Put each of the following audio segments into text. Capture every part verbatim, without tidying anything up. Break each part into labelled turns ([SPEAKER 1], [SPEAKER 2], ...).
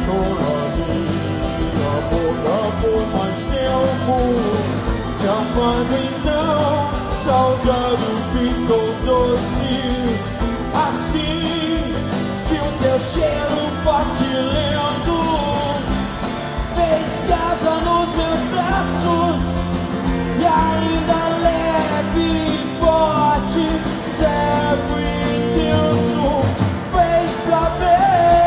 [SPEAKER 1] por mais tempo, te amando então, saudade ficou doce, assim que o teu cheiro forte e lento fez casa nos meus braços, e ainda leve e forte, cego e intenso, fez saber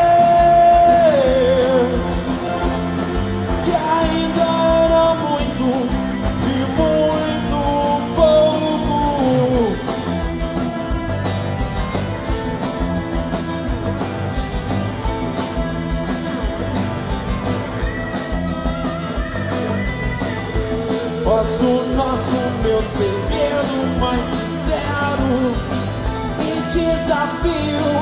[SPEAKER 1] faço nosso meu segredo mais sincero e desafio